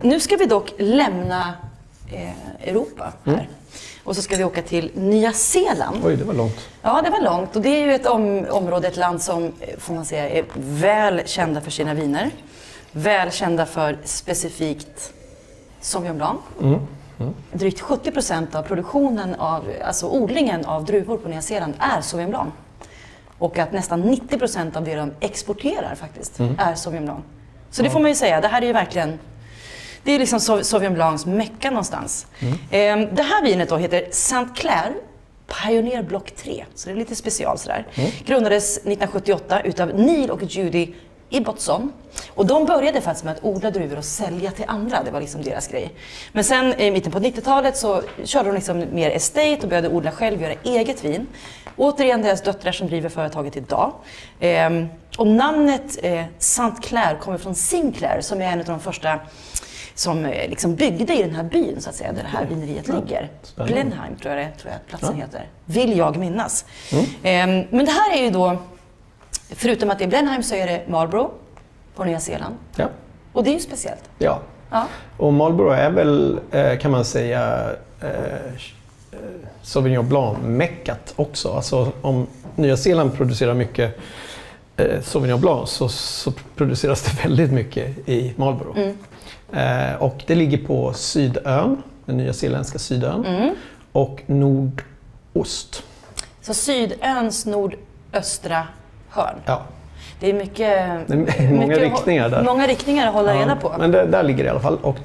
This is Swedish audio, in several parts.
Nu ska vi dock lämna Europa här. Och så ska vi åka till Nya Zeeland. Oj, det var långt. Ja, det var långt. Och det är ju ett område, ett land som får man säga är väl kända för sina viner. Väl kända för specifikt Sauvignon Blanc. Drygt 70% av produktionen alltså odlingen av druvor på Nya Zeeland är Sauvignon Blanc. Och att nästan 90% av det de exporterar faktiskt är Sauvignon Blanc. Så det får man ju säga, det här är ju verkligen, det är liksom Sauvignon Blancs mecka någonstans. Det här vinet då heter St. Clair Pioneer Block 3, så det är lite special sådär. Grundades 1978 utav Neil och Judy Ibbotson. Och de började faktiskt med att odla druvor och sälja till andra, det var liksom deras grej. Men sen i mitten på 90-talet så körde de liksom mer estate och började odla själv, göra eget vin. Återigen deras döttrar som driver företaget idag. Och namnet St. Clair kommer från Sinclair som är en av de första som liksom byggde i den här byn så att säga, där det här vineriet ligger. Blenheim tror jag platsen heter. Vill jag minnas. Men det här är ju då, förutom att det är Blenheim så är det Marlborough på Nya Zeeland. Ja. Och det är ju speciellt. Ja. Och Marlborough är väl, kan man säga, Sauvignon Blanc-meckat också. Alltså om Nya Zeeland producerar mycket Sauvignon Blanc så produceras det väldigt mycket i Marlborough. Och det ligger på Sydön, den nya zeeländska Sydön, och nordost. Så Sydöns nordöstra hörn. Ja. Det är mycket, många riktningar där. Många riktningar att hålla reda på. Men där ligger det i alla fall. Och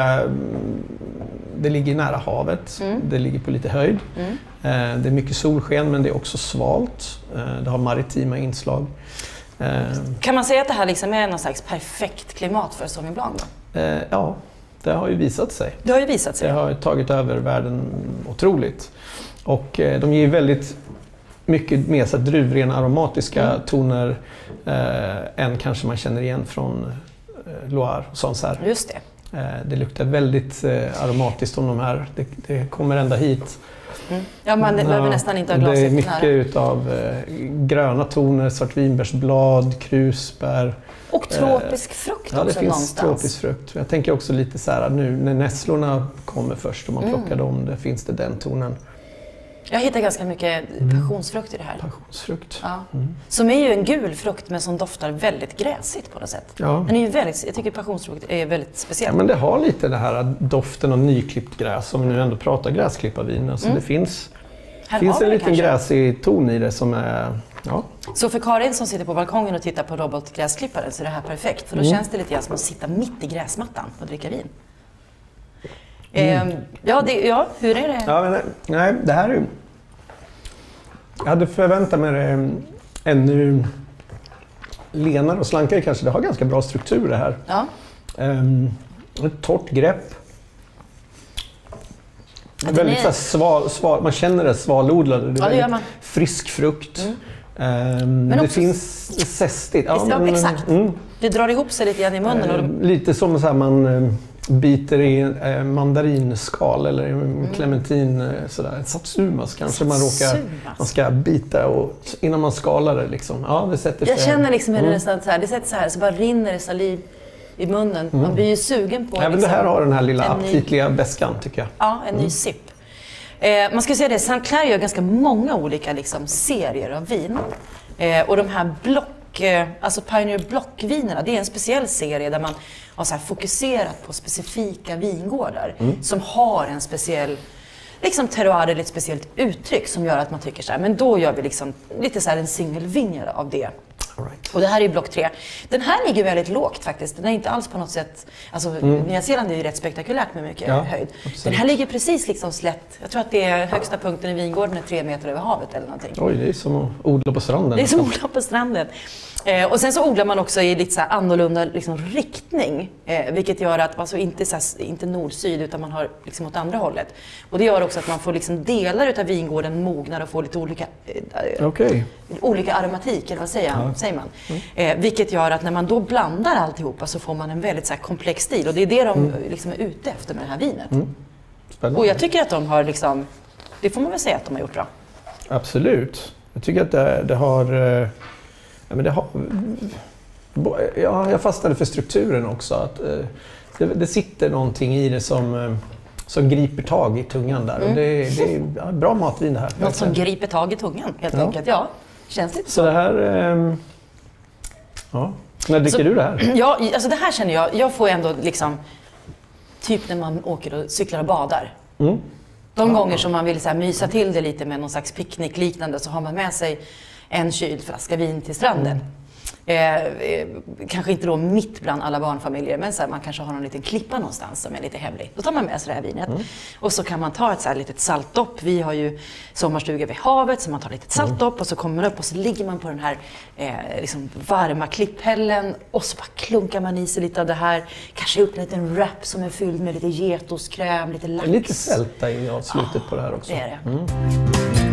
det ligger nära havet. Det ligger på lite höjd. Det är mycket solsken men det är också svalt. Det har maritima inslag. Kan man säga att det här liksom är någon slags perfekt klimat för Sauvignon Blanc då? Ja, det har ju visat sig. Det har ju visat sig. Det har tagit över världen otroligt. Och de ger väldigt mycket mer så druvrena aromatiska toner än kanske man känner igen från Loire och Sancerre. Just det. Det luktar väldigt aromatiskt om de här. Det kommer ända hit. Ja, man behöver nästan inte ha glaset nära. Det är mycket utav gröna toner, svartvinbärsblad, krusbär. Och tropisk frukt också någonstans. Ja, det finns tropisk frukt. Jag tänker också lite så här nu när nässlorna kommer först och man plockar dem, det finns det den tonen. Jag hittar ganska mycket passionsfrukt i det här. Passionsfrukt. Ja. Som är ju en gul frukt men som doftar väldigt gräsigt på något sätt. Ja. Den är ju väldigt, jag tycker passionsfrukt är väldigt speciell. Ja, men det har lite det här doften av nyklippt gräs, om vi nu ändå pratar gräsklipparvin. Alltså det finns en liten gräsig ton i det som är... Ja. Så för Karin som sitter på balkongen och tittar på robotgräsklipparen så är det här perfekt. För då känns det lite grann som att sitta mitt i gräsmattan och dricka vin. Hur är det? Ja, nej, det här är... Jag hade förväntat mig det ännu lenare och slankare kanske. Det har ganska bra struktur det här. Ja. Ett torrt grepp. Ja, väldigt så sval, man känner det svalodlade. Det är det gör man. Frisk frukt. Men det finns zestigt. Ja, exakt. Det drar ihop sig lite grann i munnen. Lite som så här man biter i mandarinskal eller en clementin, sådär. Satsumas kanske man ska bita och innan man skalar det liksom. Ja, det sätter sig. Jag känner liksom hur det nästan så här, det sätter så här så bara rinner det saliv i munnen. Man blir ju sugen på. Även det här har den här lilla aptitliga väskan tycker jag. Ja, en ny sipp. Man ska säga det, St. Clair gör ganska många olika liksom, serier av vin. Och de här alltså Pioneer Block-vinerna, det är en speciell serie där man har så här fokuserat på specifika vingårdar som har en speciell liksom terroir eller ett speciellt uttryck som gör att man tycker så här, men då gör vi liksom lite så här en singelvinjare av det. Right. Och det här är ju block 3. Den här ligger väldigt lågt faktiskt. Den är inte alls på något sätt... Alltså, Nya Zeeland är ju rätt spektakulärt med mycket höjd. Absolut. Den här ligger precis liksom slätt. Jag tror att det är högsta punkten i vingården är 3 meter över havet eller någonting. Oj, det är som att odla på stranden. Det är som att odla på stranden. Och sen så odlar man också i lite så här annorlunda liksom riktning. Vilket gör att man inte nord-syd utan man har liksom åt andra hållet. Och det gör också att man får liksom delar utav vingården mognar och får lite olika aromatik, eller vad säger man? Vilket gör att när man då blandar alltihopa så får man en väldigt så här komplex stil. Och det är det de liksom är ute efter med det här vinet. Spännande. Och jag tycker att de har liksom, det får man väl säga att de har gjort bra. Absolut. Jag tycker att det har... jag fastnade för strukturen också. Att det sitter någonting i det som griper tag i tungan där. Och det är bra matvin det här. Något som griper tag i tungan helt enkelt, ja. Känns lite så. Så det här... När dricker du det här? Ja, alltså det här känner jag får ändå liksom... Typ när man åker och cyklar och badar. De gånger som man vill så här mysa till det lite med någon slags picknickliknande så har man med sig en kyld flaska vin till stranden. Kanske inte då mitt bland alla barnfamiljer, men så här, man kanske har någon liten klippa någonstans som är lite hemlig. Då tar man med sig det här vinet. Och så kan man ta ett så här litet saltdopp. Vi har ju sommarstuga vid havet, så man tar lite saltdopp och så kommer man upp och så ligger man på den här liksom varma klipphällen och så bara klunkar man i sig lite av det här. Kanske upp en liten wrap som är fylld med lite getostkräm, lite lax. Lite sälta i slutet på det här också. Det är det.